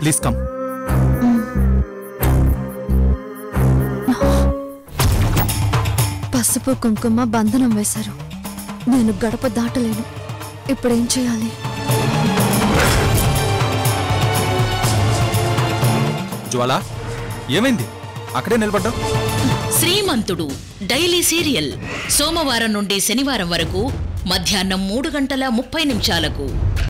Please come. పసుపు కుంకుమ బంధనం వేశారు. నేను గడప దాటలేను. ఇప్పుడేం చేయాలి? జ్వాల, ఏమైంది? అక్కడే నిలబడ్డావు. శ్రీమంతుడు డైలీ సీరియల్ సోమవారం నుండి శనివారం వరకు మధ్యాహ్నం 3:30 నిమిషాలకు.